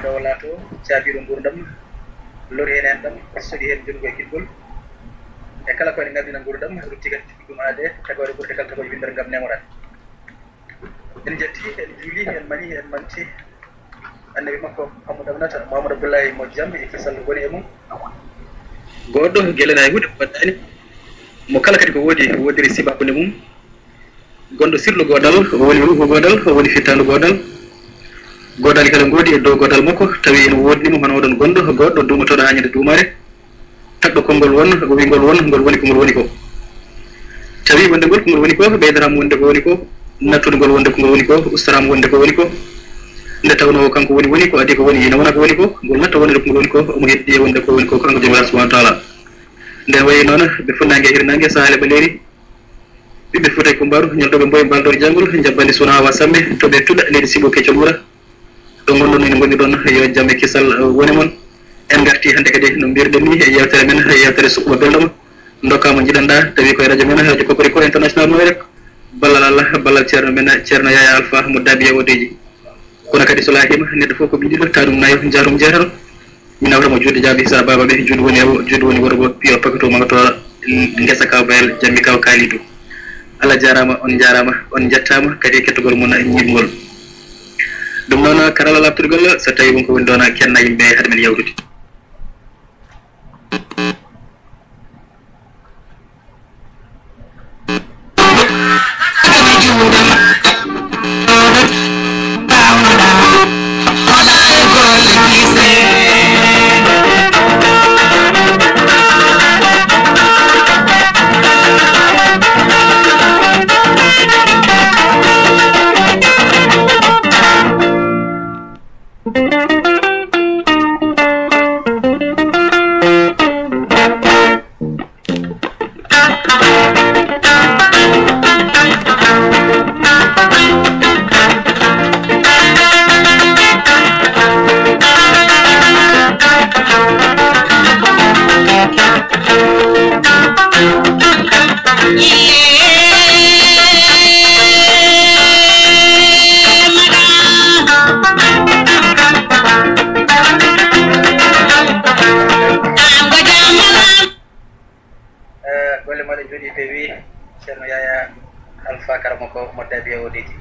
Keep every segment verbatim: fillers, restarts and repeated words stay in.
wala to jaabiru gurdam lori hen dam sodi hen jungo e kibbol e kala ko en ngabina gurdam rutti kat dum ade tagore burte kala ko binder ngam nemorat en jetti en juli en mani en manti annabi makko amadou nata mamadou abdoulaye mo jam e kisal goni e mum goddo gelena hude baddani mo kala kadi ko wodi wodiri sibakunde mum gondo sirlu godal woni rugo godal woni fitandu godal godal kala godi e do godal makko tawi en wodni mo man wodon gondo goddo dumoto do hanyade dumare tagdo kongol won go wi ngol won ngol woni ko ngol woni ko tawi wonde gol ko ngol woni ko beydram wonde ko woni ko natude gol wonde ko ngol woni ko ustaram wonde ko woni ko nde tawno kanko woni woni ko adi ko woni ina wona ko woni ko ngol natta wonde ko ngol woni ko mo heddi wonde ko woni ko kanko jomiraɗo subhanahu wa ta'ala nde wayi noon ɓe funnangue e hirnangue sahale ɓaleri ɓiɓɓe fotay ko mbaru ñoltoɓe mboye mbaldor jangol jabbandi suna hawa samme to ɓe tuɗa leydi sibo keccol ɓuura ɗo gonɗon ene gonni ɗon yo jamme kisal woni moon en garti hannde kadi no mbirɗen ni e yewtere men yewtere suɓɓo belɗoma dokkama jiɗanɗa tawi koye radio men radio Kokoriko international mo rek ballal Allah ballal ceerno men ceerno Yaya Alpha mo daabi yawodeji kono kadi so laahima neɗɗo fof ko ɓiɗiɗo taɗum nayo jarum jeetano mi nawtamo juuɗe jaabi sa baba ɓe juuɗe woni ewo juuɗe woni worgo piyo pakato magato ngesa kaw bayel jammi kaw kalidou Allah jarama on jarama on jettama kadi kettugol mon ñibgol ɗum noon karala labturgol so tawi wonko woni ɗon kenna yimɓe haade men yawtude ceerno Yaya Alpha karamo ko mo dabi odeji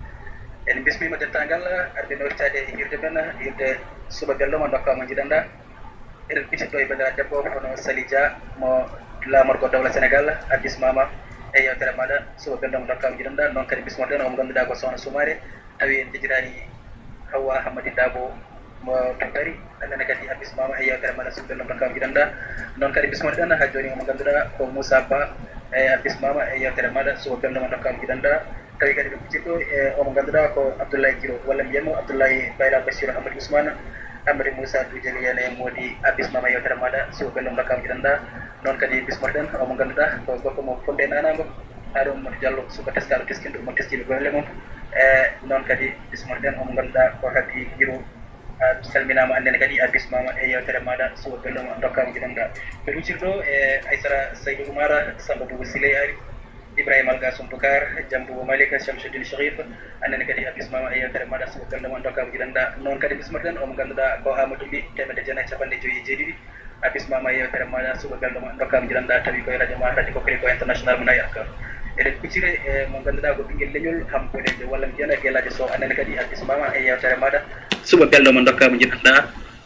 en bismima dentangal arde nortade e hirde men hirde suba bello mo dokka mo jidanda en bisito e bandira debbo hono Salija mo lamorgo dawla Sénégal abis mama e yewtere mada suba bello mo dokka mo jidanda non kadi bismo den o mo ganduda ko sohna Soumare tawi en jejirani Hawa Hamadi Dabo mo tari andana kadi abis mama e yewtere mada suba bello mo dokka mo jidanda non kadi bismo den ha joni mo ganduda ko Moussa Ba e abis mama e yewtere mada suba bello mo dokka mo jidanda tawi kadi ɗum cikko e omo ganduɗa ko Abdoulaye Djiro walla mbiyatmo Abdoulaye Bayla Bachir Amadou Ousmane Amadou Moussa Dujeli ene modi abis mama yewtere maɗa suba bello mo dokkama jiɗanɗa noon kadi bismoɗen omo ganduɗa ko gorko mo fonde nanago haɗum moto Diallo suba teskaɗo teskinɗo mo teskiɓe golle mum e noon kadi bismoɗen omo ganduɗa ko Habi Djiro salminama andene kadi abis mama e yewtere maɗa suba bello mo dokkama jiɗanɗa ɓe ɗum cikɗo e Aissata Saydou Oumara Samba Boubou Siley ari Ibrahima Algasum Bukar Jambu Malika Shamsuddin Sharif annene kadi abis mama e yewtere maɗa suba bello mo dokkama jiɗanɗa noon kadi bismoɗen omo ganduɗa ko Amadou Ly temedde jeenayyi capanɗe joyyi e jeeɗiɗi abis mama e yewtere maɗa suba bello mo dokkama jiɗanɗa tawi koye radio ma radio Kokoriko international mo nayi akka eɗen kuccire e mo ganduɗa ko ɓinguel leñol hampoɗeje walla mi jiyana guelaji sow annene kadi abis mama e yewtere maɗa suba bello mo dokkama jiɗanɗa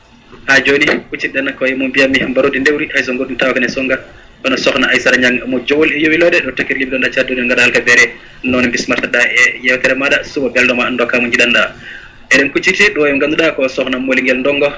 ha joni kuccirɗen koye mo mbiyatmi mbarude ndewri hayso goɗɗum tawa kene songa kono sohna Aissata Niang mo jowol e yowilode ɗo tokkiri yimɓe ɗon ɗaccadude gaɗa halka feere noon bismartoɗa e yewtere maɗa suba belɗo ma dokkama jiɗanɗa eɗen kucciti ɗo e ganduɗa ko sohna Molinguel Ndongo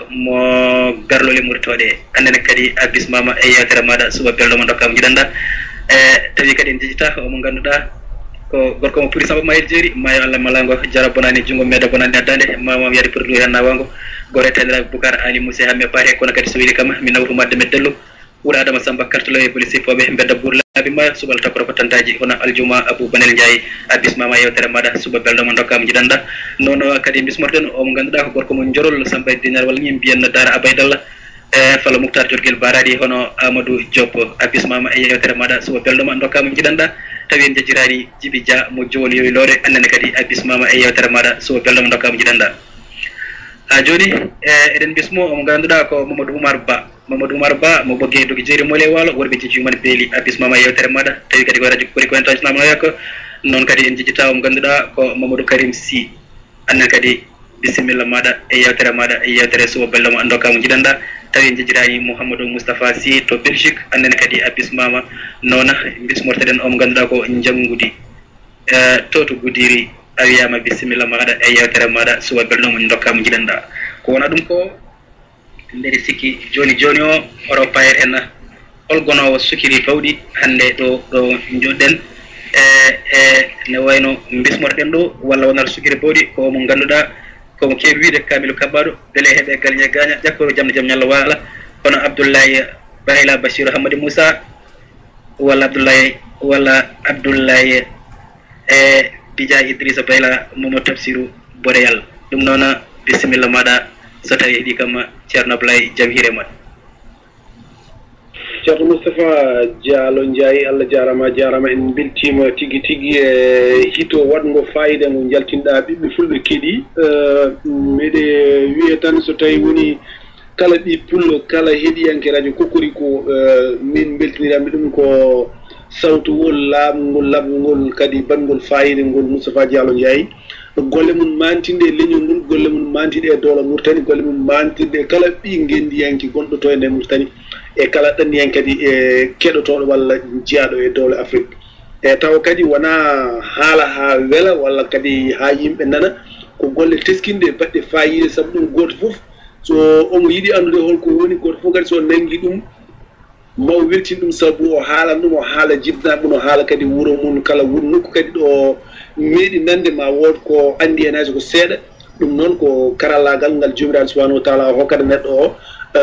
mo garlole murtoɗe annene kadi abis mama e yewtere maɗa suba belɗo ma dokkama jiɗanɗa e tawi kadi en jejjita omo ganduɗa ko gorko mo puri Samba Mayel Jeeri mayo Allah malango jara bonani junggo meɗa bonani addande mamam yaade pour ɗum nawango gore taniraɓe Boucar Ali Moussa hamme paate kono kadi so weli kam mi nawtu madde me dello wuura Adama Samba kartolo e police foɓe mbedda bour laabi ma subal takoro ko tantaji hono aljuma Abou Banel Ndiaye abis mama yewtere maɗa suba belɗo mo dokkama jiɗanɗa noon kadi bismotoɗen omo ganduɗa ko gorko mo jorol Samba Dinar walla ñim mbiyen Dara Abaydallah e Fala Moukhtar Jorguel Baradi hono Amadou Diop abis mama e yewtere maɗa suba belɗo mo dokkama jiɗanɗa tawi en jejjirani Djibi Dia mo jowol yoylore annene kadi abis mama e yewtere maɗa suba belɗo mo dokkama jiɗanɗa a joni e eden bismo mo ganduda ko Mamadou Oumar Ba Mamadou Oumar Ba mo bogge dogi jeeri mole walo worbe jiji man beeli abisma ma yewtere mada tawi kadi ko radio ko ko international ma yakko non kadi en jijita mo ganduda ko Mamadou Karim Sy annen kadi bismillah mada e yewtere mada e yewtere so bello mo andoka mo jidanda tawi en jijirani Mouhamadou Moustapha Sy to Belgique annen kadi abisma ma nona bismorteden o mo ganduda ko jangudi e to to gudiri awiyama bismillah mada e yewtere mada so bello mo andoka mo jidanda ko wona dum ko nderi sikki joni joni o oro payer en olgonowo sukiri fawdi hande do do joden e e ne wayno bismorten do walla wonar sukiri fawdi ko mo ganduda ko mo kebi wiide Kamilu Kabbado bele hebe galnya gaña jakkoro jamde jam nyalla wala kono Abdoulaye Bayla Bashir Hamadi Moussa walla Abdoulaye walla Abdoulaye e Bija Idrissa Bayla momo tafsiru Boreal dum nona bismillah mada so tawi di kam Ceerno Blay jam hirema Ceerno Moustapha Diallo Ndiaye Allah jarama jarama en beltima tigi tigi e hito wadgo fayida ngo jaltinɗa ɓiɓɓe fulɓe keeɗi meɗe wiye tan so tawi woni kala ɓi pullo kala heeɗiyanke radio Kokkori ko min beltinirami ɗum ko sawtugol laamgol labgol kadi bangol fayida ngol Moustapha Diallo Ndiaye golle mun mantinde leñol ngol golle mun mantide e doola Mauritanie golle mun mantide kala ɓi gendiyanke gonɗo to e nder Mauritanie e kala ɗanniyan kadi e keɗotoɗo walla jeyaɗo e dowle Afrique e taw kadi wona haala ha wela walla kadi ha yimɓe nana ko golle teskinde baɗɗe fayide saabu ɗum goto foof so omo yiiɗi andude holko woni goto foof kadi so nanggui ɗum maw weltin ɗum saabu o haalan ɗum o haala jibnaɓe no haala kadi wuuro mum kala wuro nokku kadi ɗo meeɗi nande ma wood ko andi hen hayso ko seeɗa ɗum noon ko karallagal ngal jomiraɗo subahanahu wa taala hokkata neɗɗo o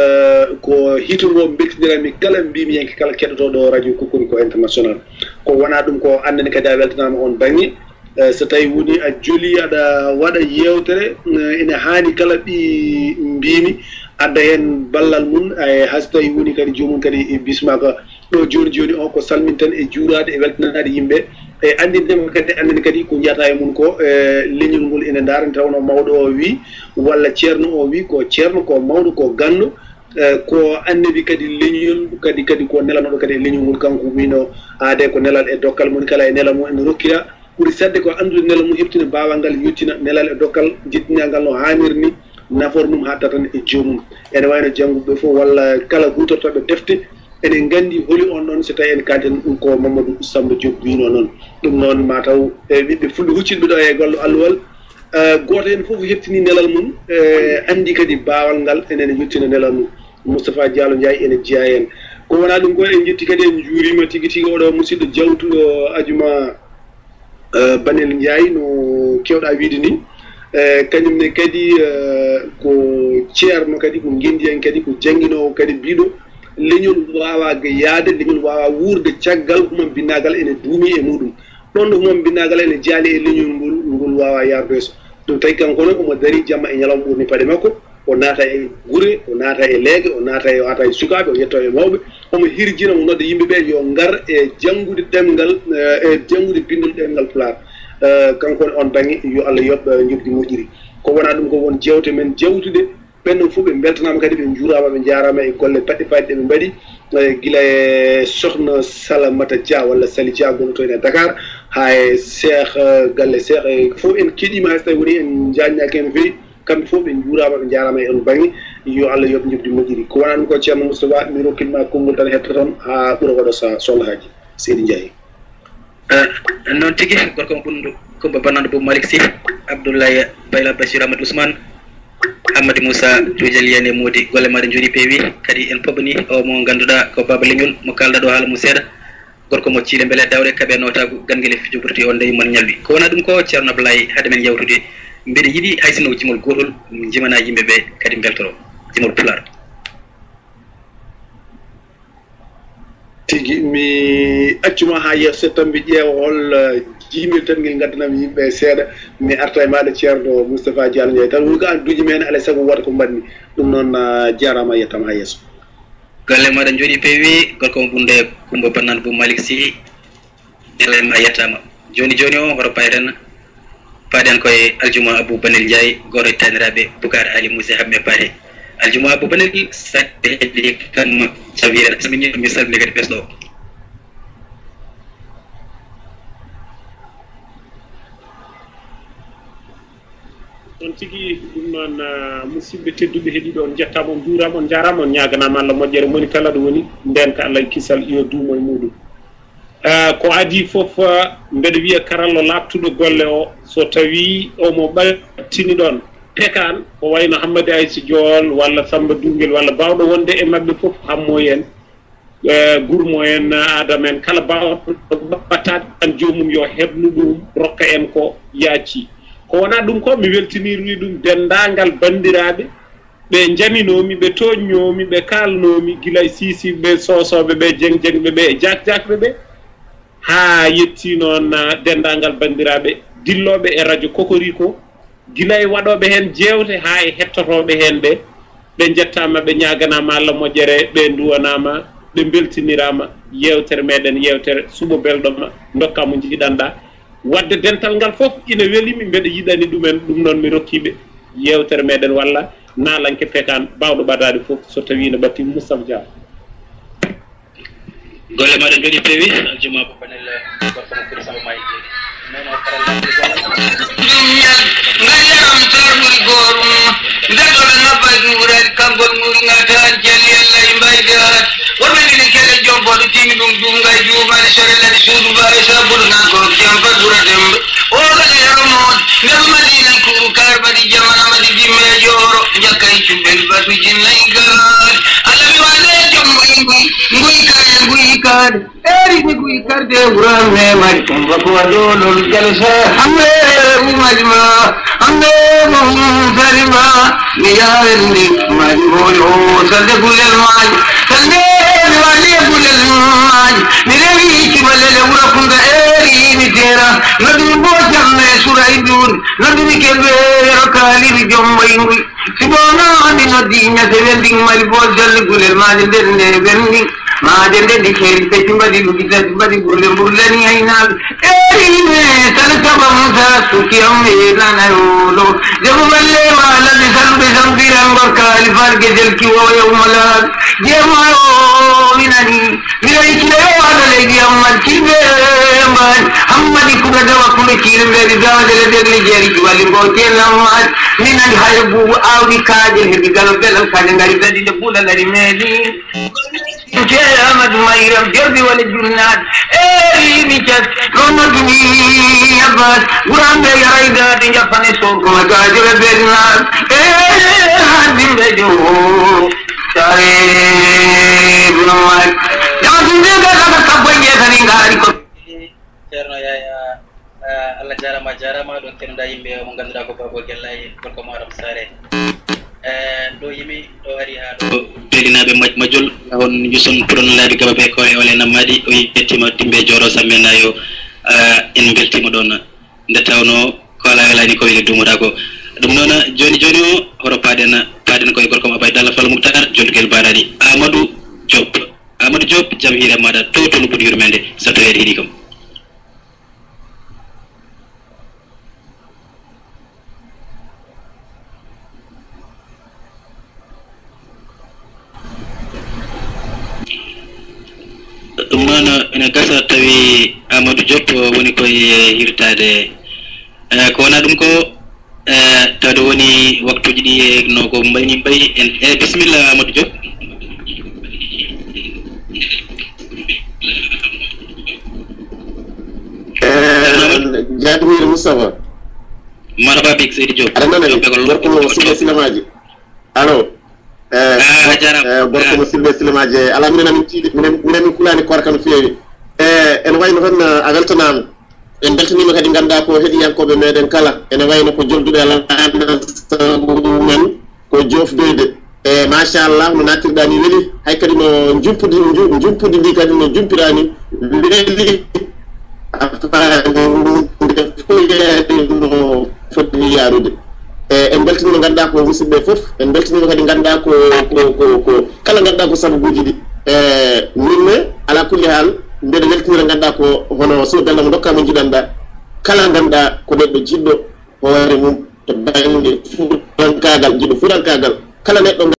ko hitongo beltinirami kala mbimi yanke kala keɗotoɗo radio Kokkori ko international ko wona ɗum ko andani kadi a weltanama on banggue so tawi woni a jooli aɗa waɗa yewtere ene hani kala ɓi mbimi adda hen ballal mum e hayso tawi woni kadi jomum kadi bismaka ɗo joni joni o ko salmin tan e juurade e weltanade yimɓe e andindema kadi andani kadi ko jiyata e mum ko leñol ngol ene darani tawno mawɗo o wi walla ceerno o wi ko ceerno ko mawɗo ko ganno ko annabi kadi leñol kadi kadi ko nelanoɗo kadi e leñol ngol kanko wino aade ko nelal e dokkal mum kala e nela mum ene rokkira ɓuuri sadde ko andude nela mum heɓtina bawal ngal yettina nelal e dokkal jittinagal no hannirni nafoore mum hatta tan e joomum ene wayno jannguɓe fof walla kala hutortoɓe defte enen gandi holi on ɗon so tawi en kalten ɗum ko Mamadou Samba Diop wino noon ɗum noon mataw ɓiɓɓe fulɓe hucciɓe ɗo e gollo alluwal goto hen foof heftini nelal mum andi kadi bawal ngal enen yettina nelal mum Moustapha Diallo Ndiaye ene jeeya hen ko wona ɗum ko en jetti kadi en juurima tigui tigui oɗo musidɗo jawtuɗo ajuma Banel Ndiaye no kewɗa wiide ni kañumne kadi ko ceerno kadi ko gendi hen kadi ko jangguinowo kadi biɗo leñol wawa yaade leñol wawa wurde caggal humam binnagal ene duumi e muɗum ɗon ɗo humam binnagal ene jaali e leñol ngol ngol wawa yardo yeeso ɗum tawi kanko noon omo daari jamma e ñalawma ɓurni paɗe makko o naata e gure o naata e leege o naata e ata e sukaɓe o yetto e mawɓe omo hirjina mo nodde yimɓeɓe yo ngar e janngude ɗemgal e janngude bindol ɗemgal Pulaar kanko on banggue yo Allah yoɓ jobdi moƴƴiri ko wona ɗum ko won jewte men jawtude ɓenɗon fof ɓe beltanama kadi ɓe juurama ɓe jarama e golle baɗɗe fayɗe ɓe mbaɗi guila e sohna Salamata Dia walla Sali Dia gonnoto en e Dakar ha e Cheikh galle Cheikh e fof en keeɗima hay so tawi woni en jaññaki hen no fewi kamɓe fof ɓe juurama ɓe jarama e on banggue yo Allah yoɓ jobdi moƴƴiri ko wona ɗum ko ceerno Moustapha mi rokkitma konngol tan hetta toon ha ɓuura waɗo sa sohlahaji Seydi Ndiaye noon tigui gorko mo ɓundu Coumba Bannado Boubou Malick Sy Abdoulaye Bayla Bachir Amadou Ousmane Hamadi Moussa Dujal Yane Modi golle maɗe jooɗi peewi kadi en pobni o mo ganduɗa ko baba leñol mo kalɗa ɗo haala mum seeɗa gorko mo ciile beele dawre kaɓe notagu ganguel fijoɓurti on nde mon ñalwi ko wona ɗum ko ceerno Ablaye haade men yawtude mbeɗa yiiɗi haysino jimol gotol jimana yimɓeɓe kadi beltoro jimol Pulaar tigi mi accuma ha yesso tan mbi ƴeewa hol jimel tan ngel gaddanami yimɓe seeɗa mi arta e maɗa ceerno Moustapha Diallo Ndiaye tan woni ko an duuji men alay saago wota ko mbanmi ɗum noon jarama yettama ha yesso golle maɗa jooɗi peewi gorko mo ɓunde Coumba Bannado Boubou Malick Sy elema yettama joni joni o hoto payren faden koye aljuma abou banel ndiaye goro taniraɓe boucar ali moussa hamme pare aljuma abou banel sakde heddi kan cawira samini mi salmini kadi ɓesɗo on tigi ɗum noon musidɓe tedduɓe heeɗiɓe on jettama on juurama on jarama on ñaganama Allah moƴƴere moni kala ɗo woni nden ka Allah kisal yo duumo e muɗum ko adi foof mbeɗa wiya karallo labtuɗo golle o so tawi omo ɓattini ɗon pekan ko wayno Hammadou Aïssa Diol walla Samba Dungel walla bawɗo wonde e mabɓe foof hammo en gurmo en adama en kala bawɗo battade tan jomum yo heɓnu ɗum rokka en ko yaaci ko wona ɗum ko mi weltinirni ɗum dendagal bandiraɓe ɓe jaminomi ɓe toññomi ɓe kalnomi guila e sisiɓe sosoɓe ɓe jeng jengɓe ɓe e jak jakɓe ɓe ha yetti noon dendagal bandiraɓe dilloɓe e radio Kokoriko guila e waɗoɓe hen jewte ha e hettotoɓe hen ɓe ɓe jettama ɓe ñaganama Allah moƴƴere ɓe duwanama ɓe beltinirama yewtere meɗen yewtere suɓo belɗoma dokka mo jiɗanɗa wadde dental ngal fof ina welimi mbeɗa yiɗani ɗumen ɗum noon mi rokkiɓe yewtere meɗen walla nalanke pekan bawɗo ɓadade fof so tawi no ɓatti Moustapha Dia golle maɗen jooɗi peewi aljuma bo panel gorko mo kuri samba mayi jeeɗi nono ɗumñal ngayaram torɓuri gorum ndeɗoɓe nabba duurade kangol muri ngatan jeli allah e mbaydat wonɓe ɗiɗi kele jomboɗo timi ɗum ɗumgay juumade sorellade suudu mbawi sabuɗunako jampa ɓurademɓe oɗoɗe yeromon ndeɓe madina kuru karɓaɗi jamana madi dimme joro jakkay cuɓel batuji nayi gal allah mi waɗe jommo e nguy nguy kare nguy kade eri mi nguy karde wuranme mari kumba ko waɗolol jalsa hamre umajma hamre mum farima mi yawendi mari hoore o salde gulel maji salde mi waɗe gulel maji mi rewi cibalele wura kunda eri mi tera nodumi bo jamme sura e duuri nodumi kelɓe rokaliri jommo e nguy sibono mi noddi ñase wendi mari bo salde gulel maji nder nde wendi maade nde ndi keeri pecci mbaɗi ɗuɗitati mbaɗi ɓurle mburlani haynaɓe erime tan saba musa sukiyam e lanayolo jabo balle walaɓe salluɓe sampiran gorkali fargedel kiwoya umalaɓe jeemayo minani miɗay kilewaɗo leydi hammad kilɓe mbani hammadi kuga dawa kuɓe kiire mbeɗi dawadele ɓerli jeeri walli ngo tenammade minani haya buubu awdi kaajel heɓi galo belal kaje ngari daɗiɗe buɗalari meeɗi Cheikh Ahmad Mayram jordi wala jurnat eri mi cas kono dumi abbas gurambe yarayda de japane so ko gajere bernat eh hadimbe jo tare bunamat jamande ga ka boye tani ngari ko cerno yaya Allah jarama jarama don kenda yimbe mo gandira ko babo gellay ko mo aram sare ɗo yimi ɗo ari ha ɗo beelinaɓe majjol on juson puron laabi gaba ɓe ko e ole nammadi o yettima timbe joro sammenayo en beltima ɗon nde tawno ko ala welani ko weli dumuɗa ko ɗum noon joni joni o hoto paɗen paɗen koye gorko ma baydallah falla moutar jolguel baɗaɗi Amadou Diop Amadou Diop jaam hiire maɗa to tono ɓuuri yurmede so tawi aɗa hiiɗi kam ɗum noon ene gasa tawi Amadou Diop woni koye hirtade ko wona ɗum ko tawde woni waktuji ɗi e no ko mbayni mbayi en e bisimilla Amadou Diop jaadumire Moustapha maraba big Seydi Diop aɗa nana gorko mo silɓe silamaji allo gorko mo silɓe silamaji ala minen amin tiiɗi minen min kulani korka no feewi e ene wayno tan a weltanama en beltanima kadi ganduɗa ko heeɗiyankoɓe meɗen kala ene wayno ko jolduɓe alamumen ko jofdoyde e machallah no nattirɗa ni weeli hay kadi no jumpude jumpude ndi kadi no jumpirani weeli no foti yarude e en beltanima ganduɗa ko musidɓe foof en beltanima kadi ganduɗa ko ko ko kala ganduɗa ko sababuji ɗi e minne ala kulli hal mbeɗa weltinira ganduɗa ko hono so bella mo dokkama jiɗanɗa kala ganduɗa ko neɗɗo jiɗɗo hoore mum to baŋnge fuɗankagal jiɗo fuɗankagal kala neɗɗo